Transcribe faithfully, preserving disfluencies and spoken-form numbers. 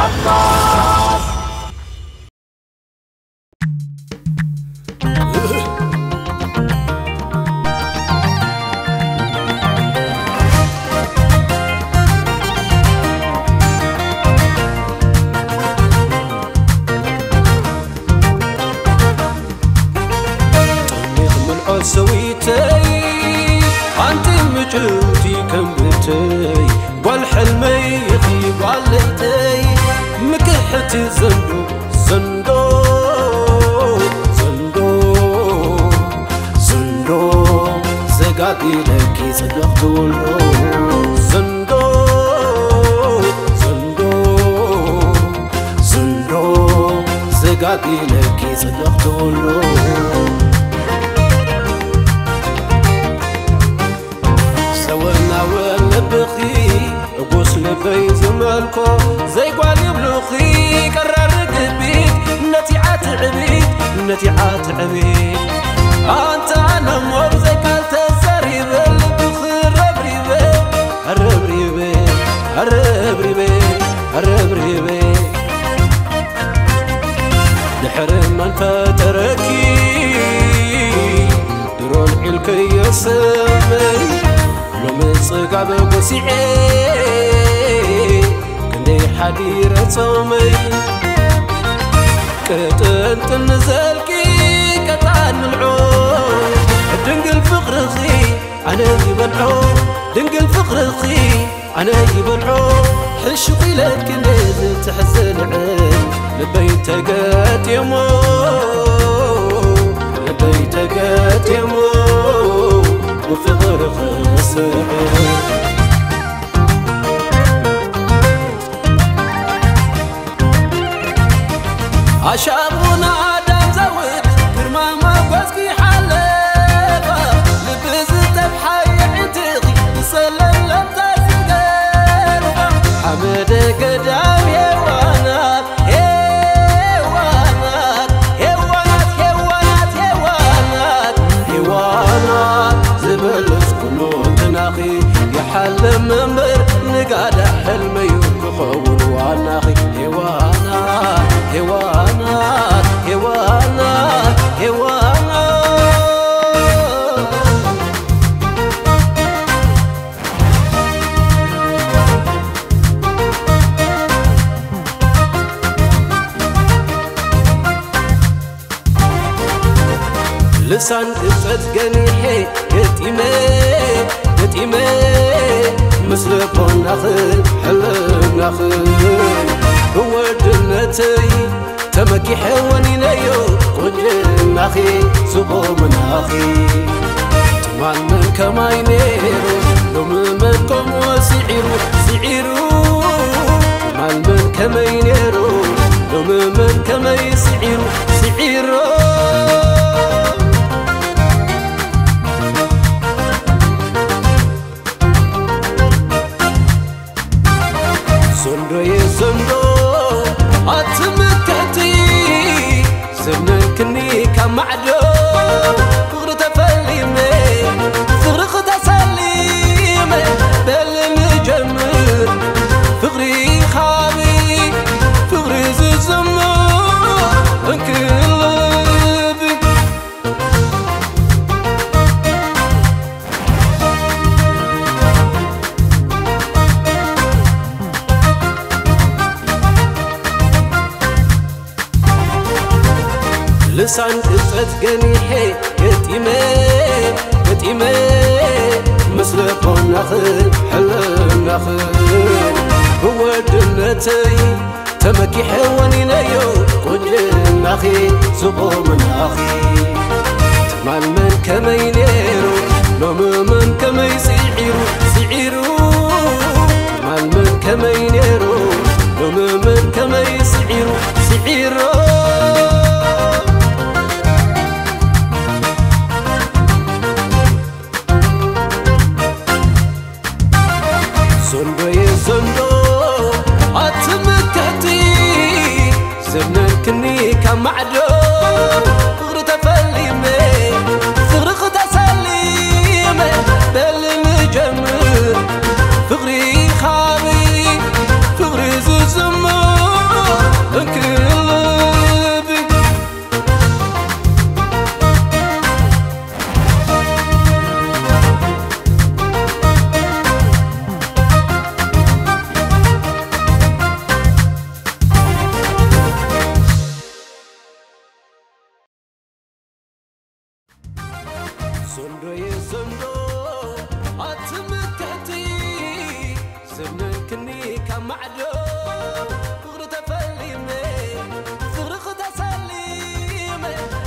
عباس سويتي أنت مجهودي كمبتي والحلمي في والدي مكحتي زندو زندو زندو زندو زقاقي لكي صدقت ولو زندو زندو زندو زقاقي لكي صدقت ولو لبي زمالكو زي قوالي بلوخي كرر قبيت نتيعات عبيد نتيعات عبيد أنت أنا موب زي كالت الزريب اللي بخير ربريبي الربريبي الربريبي الربريبي دحرم من فتركي درون حلكي يسمي لو مصقع بقسيعي حديرة صومي كتنت نزلكي كتان العود دنقل فقرخي أنا يبنعو دنقل فقرخي أنا يبنعو حشقي لك نزل تحزن عين لبيت قات يمو لبيت قات يمو وفقر خسر عشابونا عدم زود كرما ما قوزكي حلفة لبزت بحي عتقي يسلم لمتاسقرفة حمد قدام يوانات يوانات يوانات يوانات يوانات يوانات زبلت كله تناخي يحلم ممر نقاد حلمي وكخون واناخي يوانات هوانا هوانا هوانا لسان قصة جنيحي يتيمي يتيمي مثل ناخل حلم ناخل هو جنتي تمكي حيواني نيو قنجل أخي سبو من أخي تمان من كماينيرو لوم منكم وسعيرو سعيرو تمان من كماينيرو لوم من كماي سعيرو سعيرو زندو يزندو أتمكتي زمنكني كمعدو فغر تفليمي فغر تسليمي بل مجمر فغري خابي فغري ززمر انكل بك لسان قصة جنيحي يتيمي يتيمي مثل ناخل حلم ناخل هو جنتي تمكي حيواني نيو قنجل أخي سبو من أخي تمال من كمينيرو لوم من كمي سعيرو سعيرو تمال من كمينيرو لوم من كمي سعيرو سعيرو زندو يزندو أتمكتي زمنكني كمعدو فغر تفليمي فغر تسليمي بل مجمر فغري خابي فغري ززمر سندو يسندو أتمكتي زمنكني كمعدو فغر تفليمي فغر تسليمي